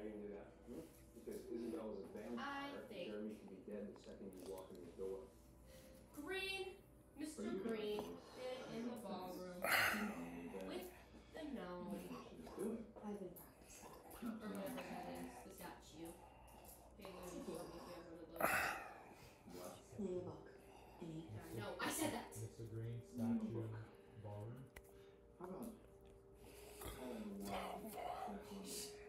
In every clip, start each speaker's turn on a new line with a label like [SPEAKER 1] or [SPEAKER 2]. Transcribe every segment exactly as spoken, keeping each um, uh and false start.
[SPEAKER 1] you can do that. Hmm? Because Isabel is a vampire.
[SPEAKER 2] I think
[SPEAKER 1] Jeremy can be dead the second you walk in the door.
[SPEAKER 2] Green, Mister Green, in the ballroom with the gnome.
[SPEAKER 3] I've been practicing.
[SPEAKER 2] Or whatever that is, the statue. Paying me for me if you have one of those.
[SPEAKER 1] What?
[SPEAKER 3] Name a book. Any?
[SPEAKER 2] No, I said that.
[SPEAKER 4] Mister Green, statue, ballroom.
[SPEAKER 1] How about calling the wild next Monday?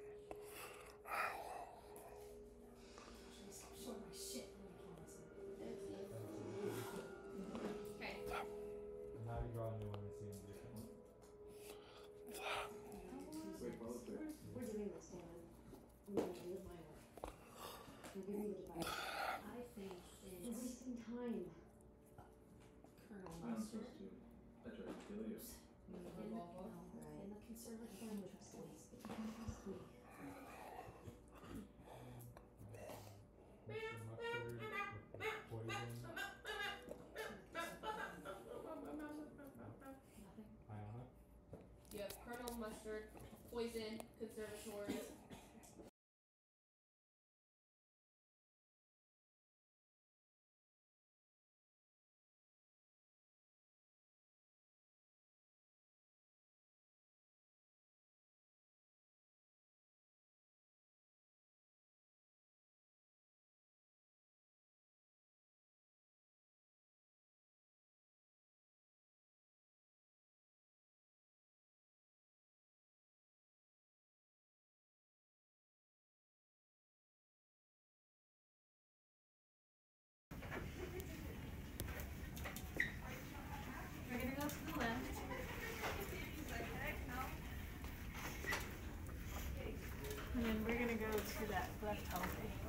[SPEAKER 3] Stop showing my shit. I can't listen.
[SPEAKER 2] Okay.
[SPEAKER 4] And now you draw a new one and see a different one.
[SPEAKER 1] Wait, follow through.
[SPEAKER 3] We're, we're doing this, Dan. I'm going to do my work. You're giving me the device.
[SPEAKER 2] I think
[SPEAKER 3] You're
[SPEAKER 2] it's
[SPEAKER 3] wasting time.
[SPEAKER 2] Colonel
[SPEAKER 1] I'm
[SPEAKER 2] Mustard.
[SPEAKER 1] supposed to. I tried to kill you.
[SPEAKER 2] In the,
[SPEAKER 3] No,
[SPEAKER 2] in
[SPEAKER 3] right.
[SPEAKER 2] the conservatory.
[SPEAKER 3] Don't trust me. Trust me.
[SPEAKER 4] Mister Mustard with the poison.
[SPEAKER 2] Nothing.
[SPEAKER 4] Iona.
[SPEAKER 2] You have Colonel Mustard, Poison, Conservatory.
[SPEAKER 5] We're gonna go to the left. And then we're gonna go to that left hallway.